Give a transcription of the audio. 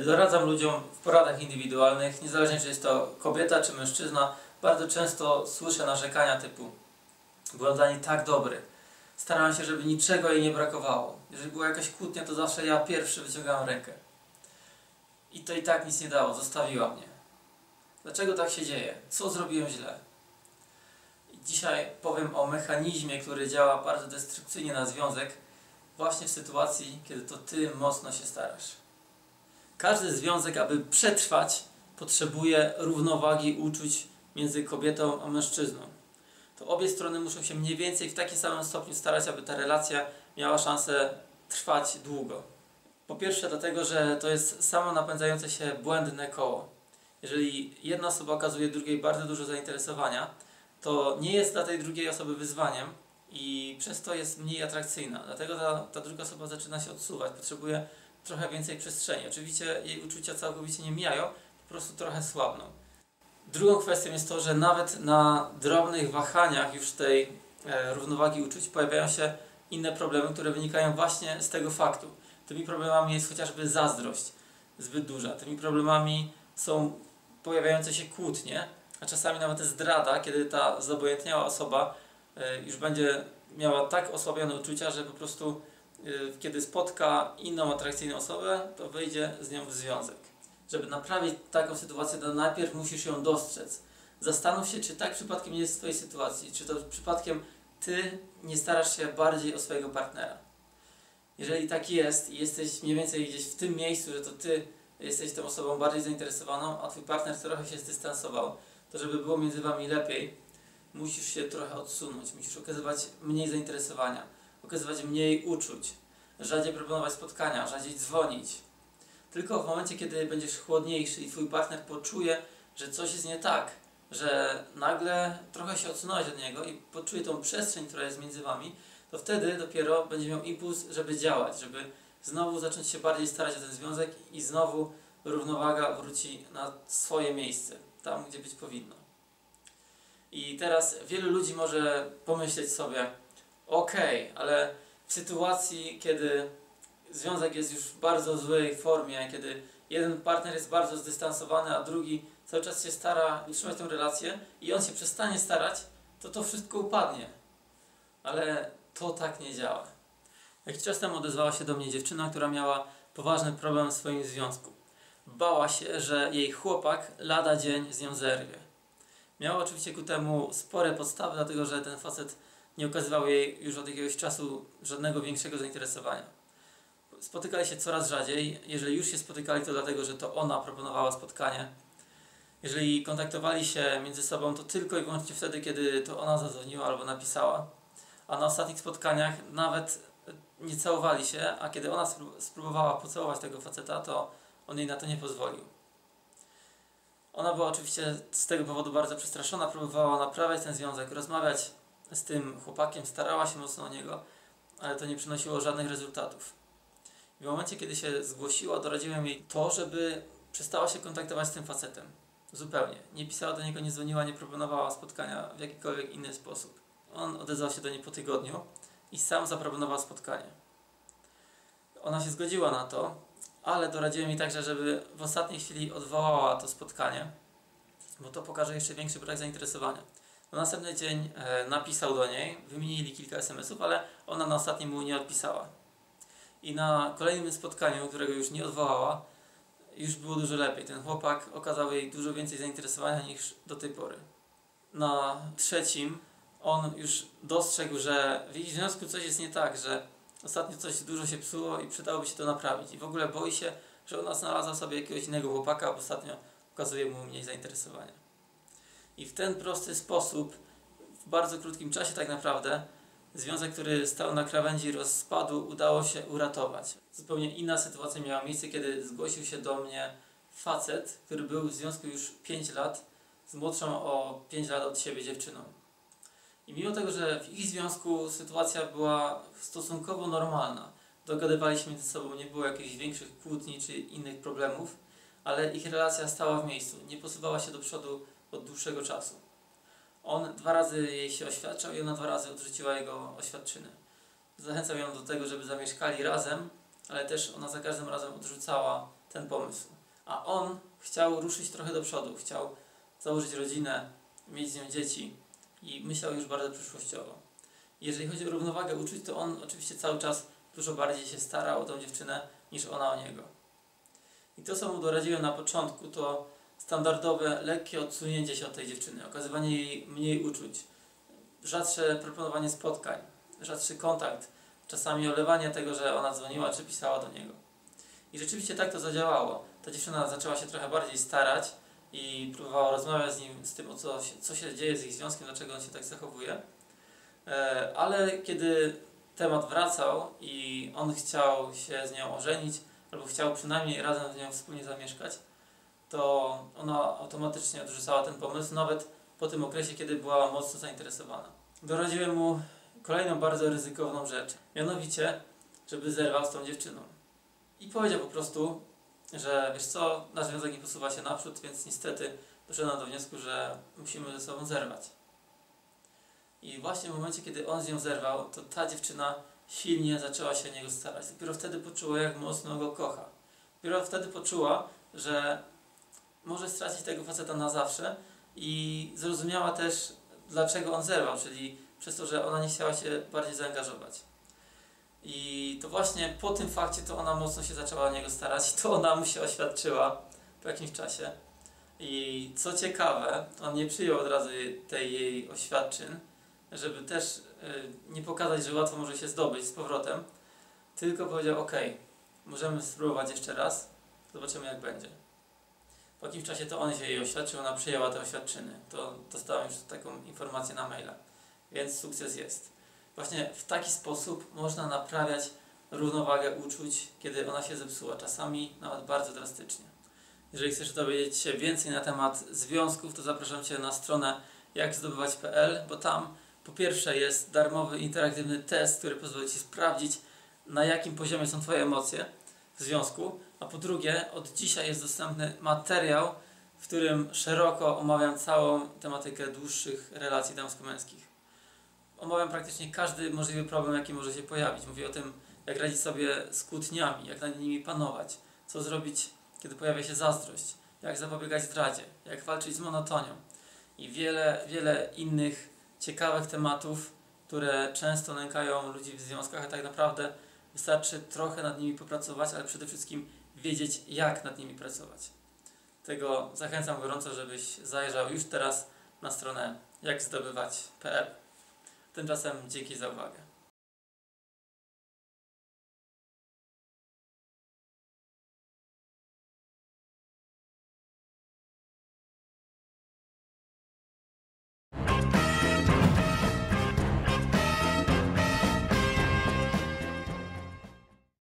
Doradzam ludziom w poradach indywidualnych, niezależnie czy jest to kobieta czy mężczyzna, bardzo często słyszę narzekania typu: byłem dla niej tak dobry, starałem się, żeby niczego jej nie brakowało. Jeżeli była jakaś kłótnia, to zawsze ja pierwszy wyciągałem rękę. I to i tak nic nie dało, zostawiła mnie. Dlaczego tak się dzieje? Co zrobiłem źle? I dzisiaj powiem o mechanizmie, który działa bardzo destrukcyjnie na związek, właśnie w sytuacji, kiedy to Ty mocno się starasz. Każdy związek, aby przetrwać, potrzebuje równowagi uczuć między kobietą a mężczyzną. To obie strony muszą się mniej więcej w takim samym stopniu starać, aby ta relacja miała szansę trwać długo. Po pierwsze dlatego, że to jest samo napędzające się błędne koło. Jeżeli jedna osoba okazuje drugiej bardzo dużo zainteresowania, to nie jest dla tej drugiej osoby wyzwaniem i przez to jest mniej atrakcyjna. Dlatego ta druga osoba zaczyna się odsuwać, potrzebuje trochę więcej przestrzeni. Oczywiście jej uczucia całkowicie nie mijają, po prostu trochę słabną. Drugą kwestią jest to, że nawet na drobnych wahaniach już tej równowagi uczuć pojawiają się inne problemy, które wynikają właśnie z tego faktu. Tymi problemami jest chociażby zazdrość zbyt duża. Tymi problemami są pojawiające się kłótnie, a czasami nawet zdrada, kiedy ta zobojętniała osoba już będzie miała tak osłabione uczucia, że po prostu kiedy spotka inną atrakcyjną osobę, to wejdzie z nią w związek. Żeby naprawić taką sytuację, to najpierw musisz ją dostrzec. Zastanów się, czy tak przypadkiem nie jest w Twojej sytuacji, czy to przypadkiem Ty nie starasz się bardziej o swojego partnera. Jeżeli tak jest i jesteś mniej więcej gdzieś w tym miejscu, że to Ty jesteś tą osobą bardziej zainteresowaną, a Twój partner trochę się zdystansował, to żeby było między Wami lepiej, musisz się trochę odsunąć, musisz okazywać mniej zainteresowania, okazywać mniej uczuć, rzadziej proponować spotkania, rzadziej dzwonić. Tylko w momencie, kiedy będziesz chłodniejszy i Twój partner poczuje, że coś jest nie tak, że nagle trochę się odsunąłeś od niego i poczuje tą przestrzeń, która jest między Wami, to wtedy dopiero będzie miał impuls, żeby działać, żeby znowu zacząć się bardziej starać o ten związek i znowu równowaga wróci na swoje miejsce, tam gdzie być powinno. I teraz wielu ludzi może pomyśleć sobie: okej, ale w sytuacji, kiedy związek jest już w bardzo złej formie, kiedy jeden partner jest bardzo zdystansowany, a drugi cały czas się stara utrzymać tę relację i on się przestanie starać, to wszystko upadnie. Ale to tak nie działa. Jakiś czas temu odezwała się do mnie dziewczyna, która miała poważny problem w swoim związku. Bała się, że jej chłopak lada dzień z nią zerwie. Miała oczywiście ku temu spore podstawy, dlatego że ten facet nie okazywał jej już od jakiegoś czasu żadnego większego zainteresowania. Spotykali się coraz rzadziej. Jeżeli już się spotykali, to dlatego, że to ona proponowała spotkanie. Jeżeli kontaktowali się między sobą, to tylko i wyłącznie wtedy, kiedy to ona zadzwoniła albo napisała. A na ostatnich spotkaniach nawet nie całowali się, a kiedy ona spróbowała pocałować tego faceta, to on jej na to nie pozwolił. Ona była oczywiście z tego powodu bardzo przestraszona, próbowała naprawiać ten związek, rozmawiać z tym chłopakiem, starała się mocno o niego, ale to nie przynosiło żadnych rezultatów. I w momencie, kiedy się zgłosiła, doradziłem jej to, żeby przestała się kontaktować z tym facetem. Zupełnie. Nie pisała do niego, nie dzwoniła, nie proponowała spotkania w jakikolwiek inny sposób. On odezwał się do niej po tygodniu i sam zaproponował spotkanie. Ona się zgodziła na to, ale doradziłem jej także, żeby w ostatniej chwili odwołała to spotkanie, bo to pokaże jeszcze większy brak zainteresowania. Na następny dzień napisał do niej, wymienili kilka SMS-ów, ale ona na ostatnim mu nie odpisała. I na kolejnym spotkaniu, którego już nie odwołała, już było dużo lepiej. Ten chłopak okazał jej dużo więcej zainteresowania niż do tej pory. Na trzecim on już dostrzegł, że w ich związku coś jest nie tak, że ostatnio coś dużo się psuło i przydałoby się to naprawić. I w ogóle boi się, że ona znalazła sobie jakiegoś innego chłopaka, a ostatnio okazuje mu mniej zainteresowania. I w ten prosty sposób, w bardzo krótkim czasie tak naprawdę, związek, który stał na krawędzi rozpadu, udało się uratować. Zupełnie inna sytuacja miała miejsce, kiedy zgłosił się do mnie facet, który był w związku już 5 lat z młodszą o 5 lat od siebie dziewczyną. I mimo tego, że w ich związku sytuacja była stosunkowo normalna, dogadywali się między sobą, nie było jakichś większych kłótni czy innych problemów, ale ich relacja stała w miejscu, nie posuwała się do przodu od dłuższego czasu. On 2 razy jej się oświadczał i ona 2 razy odrzuciła jego oświadczyny. Zachęcał ją do tego, żeby zamieszkali razem, ale też ona za każdym razem odrzucała ten pomysł. A on chciał ruszyć trochę do przodu, chciał założyć rodzinę, mieć z nią dzieci i myślał już bardzo przyszłościowo. Jeżeli chodzi o równowagę uczuć, to on oczywiście cały czas dużo bardziej się starał o tą dziewczynę niż ona o niego. I to, co mu doradziłem na początku, to standardowe, lekkie odsunięcie się od tej dziewczyny, okazywanie jej mniej uczuć, rzadsze proponowanie spotkań, rzadszy kontakt, czasami olewanie tego, że ona dzwoniła czy pisała do niego. I rzeczywiście tak to zadziałało. Ta dziewczyna zaczęła się trochę bardziej starać i próbowała rozmawiać z nim, z tym, co się dzieje z ich związkiem, dlaczego on się tak zachowuje. Ale kiedy temat wracał i on chciał się z nią ożenić, albo chciał przynajmniej razem z nią wspólnie zamieszkać, to ona automatycznie odrzucała ten pomysł, nawet po tym okresie, kiedy była mocno zainteresowana. Doradziłem mu kolejną bardzo ryzykowną rzecz, mianowicie, żeby zerwał z tą dziewczyną. I powiedział po prostu, że wiesz co, nasz związek nie posuwa się naprzód, więc niestety doszedłem do wniosku, że musimy ze sobą zerwać. I właśnie w momencie, kiedy on z nią zerwał, to ta dziewczyna silnie zaczęła się o niego starać. Dopiero wtedy poczuła, jak mocno go kocha. Dopiero wtedy poczuła, że może stracić tego faceta na zawsze i zrozumiała też, dlaczego on zerwał, czyli przez to, że ona nie chciała się bardziej zaangażować. I to właśnie po tym fakcie to ona mocno się zaczęła o niego starać, to ona mu się oświadczyła po jakimś czasie. I co ciekawe, on nie przyjął od razu tej jej oświadczyn, żeby też nie pokazać, że łatwo może się zdobyć z powrotem, tylko powiedział: ok, możemy spróbować jeszcze raz, zobaczymy jak będzie. Po jakimś czasie to on się jej oświadczył, ona przyjęła te oświadczyny. To dostałem już taką informację na maila, więc sukces jest. Właśnie w taki sposób można naprawiać równowagę uczuć, kiedy ona się zepsuła, czasami nawet bardzo drastycznie. Jeżeli chcesz dowiedzieć się więcej na temat związków, to zapraszam Cię na stronę jakzdobywać.pl, bo tam po pierwsze jest darmowy, interaktywny test, który pozwoli Ci sprawdzić, na jakim poziomie są Twoje emocje w związku, a po drugie od dzisiaj jest dostępny materiał, w którym szeroko omawiam całą tematykę dłuższych relacji damsko-męskich. Omawiam praktycznie każdy możliwy problem, jaki może się pojawić. Mówię o tym, jak radzić sobie z kłótniami, jak nad nimi panować, co zrobić, kiedy pojawia się zazdrość, jak zapobiegać zdradzie, jak walczyć z monotonią i wiele innych ciekawych tematów, które często nękają ludzi w związkach, a tak naprawdę wystarczy trochę nad nimi popracować, ale przede wszystkim wiedzieć, jak nad nimi pracować. Tego zachęcam gorąco, żebyś zajrzał już teraz na stronę jakzdobywać.pl. Tymczasem dzięki za uwagę.